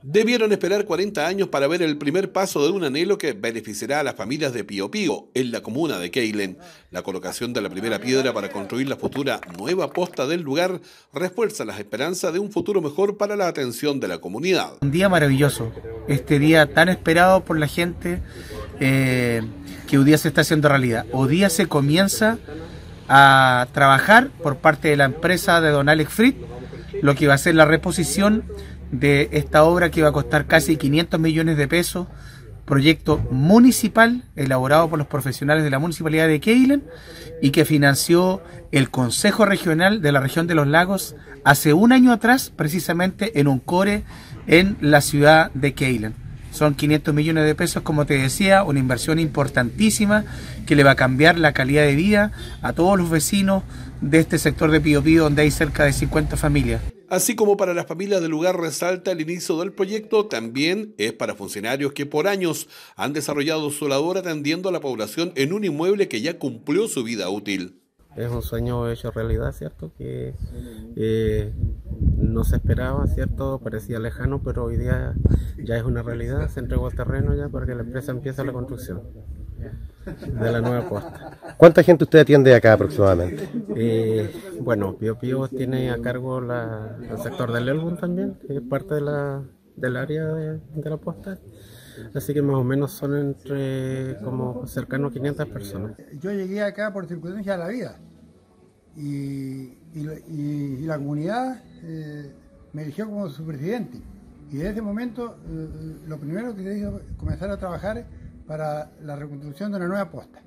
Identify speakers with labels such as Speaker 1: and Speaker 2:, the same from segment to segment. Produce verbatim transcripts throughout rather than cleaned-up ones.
Speaker 1: Debieron esperar cuarenta años para ver el primer paso de un anhelo que beneficiará a las familias de Pío Pío, en la comuna de Keilen. La colocación de la primera piedra para construir la futura nueva posta del lugar refuerza las esperanzas de un futuro mejor para la atención de la comunidad.
Speaker 2: Un día maravilloso, este día tan esperado por la gente, eh, que hoy día se está haciendo realidad. Hoy día se comienza a trabajar por parte de la empresa de don Alex Fritz, lo que va a ser la reposición de esta obra que va a costar casi quinientos millones de pesos, proyecto municipal elaborado por los profesionales de la Municipalidad de Keilen y que financió el Consejo Regional de la Región de los Lagos hace un año atrás, precisamente en un core en la ciudad de Keilen. Son quinientos millones de pesos, como te decía, una inversión importantísima que le va a cambiar la calidad de vida a todos los vecinos de este sector de Pío Pío, donde hay cerca de cincuenta familias.
Speaker 1: Así como para las familias del lugar resalta el inicio del proyecto, también es para funcionarios que por años han desarrollado su labor atendiendo a la población en un inmueble que ya cumplió su vida útil.
Speaker 3: Es un sueño hecho realidad, ¿cierto? Que eh, no se esperaba, ¿cierto? Parecía lejano, pero hoy día ya es una realidad. Se entregó el terreno ya para que la empresa empiece la construcción de la nueva posta.
Speaker 4: ¿Cuánta gente usted atiende acá aproximadamente?
Speaker 3: Eh, bueno, Pío Pío tiene a cargo la, el sector del Elbun también, que es parte de la, del área de, de la posta. Así que más o menos son entre como cercano a quinientas personas.
Speaker 5: Yo llegué acá por circunstancias de la vida y, y, y, y la comunidad eh, me eligió como su presidente. Y desde ese momento eh, lo primero que se hizo fue comenzar a trabajar para la reconstrucción de una nueva posta.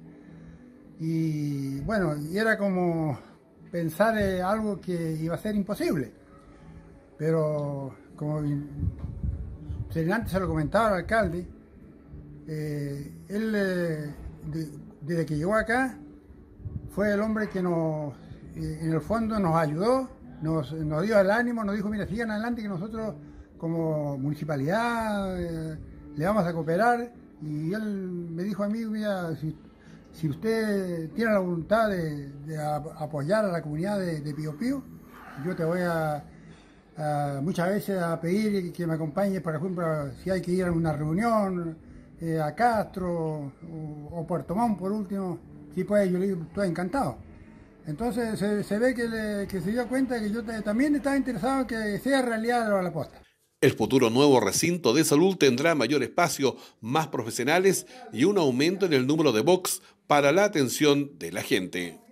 Speaker 5: Y bueno, y era como pensar eh, algo que iba a ser imposible. Pero como antes se lo comentaba al alcalde, eh, él eh, de, desde que llegó acá fue el hombre que nos, eh, en el fondo nos ayudó, nos, nos dio el ánimo, nos dijo, mira, sigan adelante que nosotros como municipalidad eh, le vamos a cooperar. Y él me dijo a mí, mira, si, si usted tiene la voluntad de, de a, apoyar a la comunidad de, de Pío Pío, yo te voy a, a muchas veces a pedir que me acompañe, por ejemplo, si hay que ir a una reunión, eh, a Castro o, o Puerto Montt por último, si puede, yo le digo, estoy encantado. Entonces se, se ve que, le, que se dio cuenta que yo te, también estaba interesado en que sea realidad la posta.
Speaker 1: El futuro nuevo recinto de salud tendrá mayor espacio, más profesionales y un aumento en el número de box para la atención de la gente.